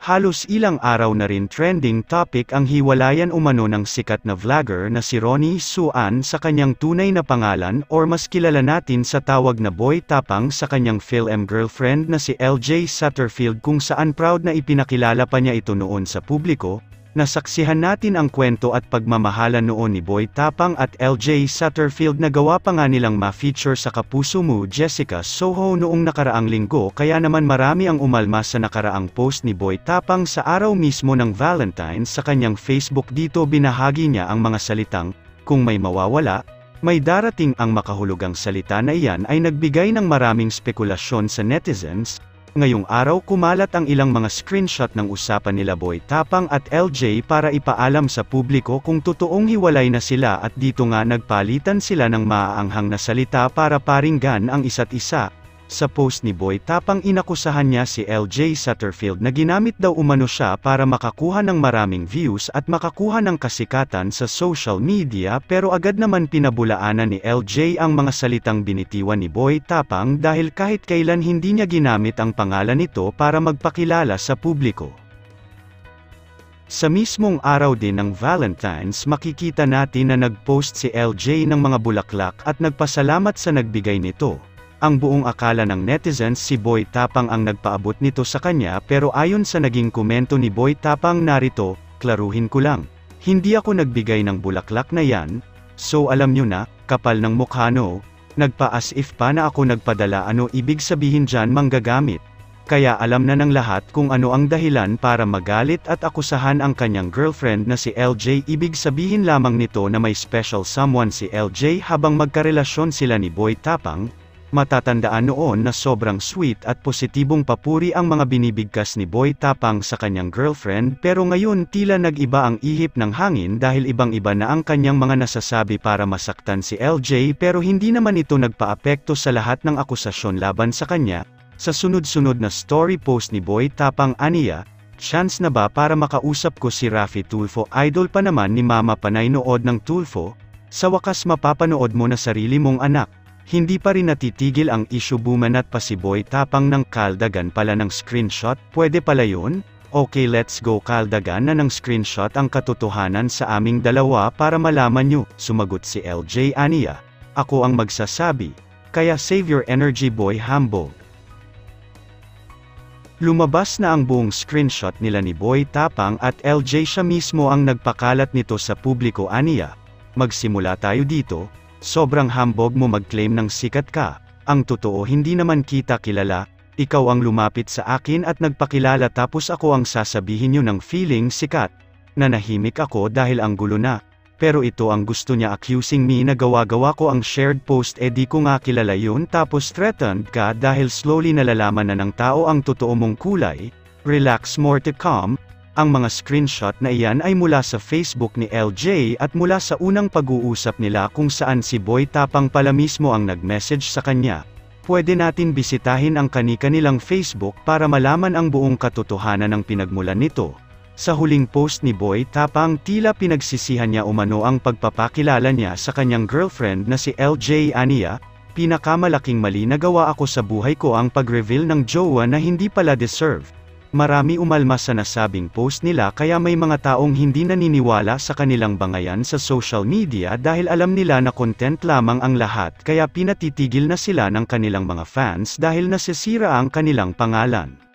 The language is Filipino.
Halos ilang araw na rin trending topic ang hiwalayan umano ng sikat na vlogger na si Ronnie Suan sa kanyang tunay na pangalan or mas kilala natin sa tawag na Boy Tapang sa kanyang film girlfriend na si LJ Sutterfield, kung saan proud na ipinakilala pa niya ito noon sa publiko. Nasaksihan natin ang kwento at pagmamahalan noon ni Boy Tapang at LJ Sutterfield na gawa pa nga nilang ma-feature sa Kapuso Mo Jessica Soho noong nakaraang linggo, kaya naman marami ang umalma sa nakaraang post ni Boy Tapang sa araw mismo ng Valentine's sa kanyang Facebook. Dito binahagi niya ang mga salitang, "Kung may mawawala, may darating." Ang makahulugang salita na iyan ay nagbigay ng maraming spekulasyon sa netizens. Ngayong araw kumalat ang ilang mga screenshot ng usapan nila Boy Tapang at LJ para ipaalam sa publiko kung totoong hiwalay na sila, at dito nga nagpalitan sila ng maaanghang na salita para paringgan ang isa't isa. Sa post ni Boy Tapang inakusahan niya si LJ Sutterfield na ginamit daw umano siya para makakuha ng maraming views at makakuha ng kasikatan sa social media, pero agad naman pinabulaanan ni LJ ang mga salitang binitiwan ni Boy Tapang dahil kahit kailan hindi niya ginamit ang pangalan nito para magpakilala sa publiko. Sa mismong araw din ng Valentine's makikita natin na nag-post si LJ ng mga bulaklak at nagpasalamat sa nagbigay nito. Ang buong akala ng netizens si Boy Tapang ang nagpaabot nito sa kanya, pero ayon sa naging komento ni Boy Tapang narito, "Klaruhin ko lang, hindi ako nagbigay ng bulaklak na yan, so alam nyo na, kapal ng mukha no, nagpa-as if pa na ako nagpadala, ano ibig sabihin dyan manggagamit." Kaya alam na ng lahat kung ano ang dahilan para magalit at akusahan ang kanyang girlfriend na si LJ. Ibig sabihin lamang nito na may special someone si LJ habang magkarelasyon sila ni Boy Tapang. Matatandaan noon na sobrang sweet at positibong papuri ang mga binibigkas ni Boy Tapang sa kanyang girlfriend, pero ngayon tila nag-iba ang ihip ng hangin dahil ibang-iba na ang kanyang mga nasasabi para masaktan si LJ, pero hindi naman ito nagpaapekto sa lahat ng akusasyon laban sa kanya. Sa sunod-sunod na story post ni Boy Tapang aniya, "Chance na ba para makausap ko si Raffy Tulfo? Idol pa naman ni Mama Panay nood ng Tulfo. Sa wakas mapapanood mo na sarili mong anak." Hindi pa rin natitigil ang issue, bumanat pa si Boy Tapang ng "Kaldagan pala ng screenshot, pwede pala yun? Okay, let's go Kaldagan na ng screenshot ang katotohanan sa aming dalawa para malaman nyo." Sumagot si LJ aniya, "Ako ang magsasabi. Kaya save your energy boy, humble." Lumabas na ang buong screenshot nila ni Boy Tapang at LJ, siya mismo ang nagpakalat nito sa publiko aniya, "Magsimula tayo dito. Sobrang hambog mo mag-claim ng sikat ka. Ang totoo hindi naman kita kilala, ikaw ang lumapit sa akin at nagpakilala tapos ako ang sasabihin nyo ng feeling sikat. Nanahimik ako dahil ang gulo na. Pero ito ang gusto niya, accusing me na gawa-gawa ko ang shared post, di ko nga kilala yun, tapos threatened ka dahil slowly nalalaman na ng tao ang totoo mong kulay. Relax, more to come." Ang mga screenshot na iyan ay mula sa Facebook ni LJ at mula sa unang pag-uusap nila kung saan si Boy Tapang pala mismo ang nag-message sa kanya. Pwede natin bisitahin ang kani-kanilang Facebook para malaman ang buong katotohanan ng pinagmulan nito. Sa huling post ni Boy Tapang tila pinagsisihan niya umano ang pagpapakilala niya sa kanyang girlfriend na si LJ aniya, "Pinakamalaking mali na gawa ako sa buhay ko ang pag-reveal ng jowa na hindi pala deserve." Marami umalma sa nasabing post nila, kaya may mga taong hindi naniniwala sa kanilang bangayan sa social media dahil alam nila na content lamang ang lahat, kaya pinatitigil na sila ng kanilang mga fans dahil nasisira ang kanilang pangalan.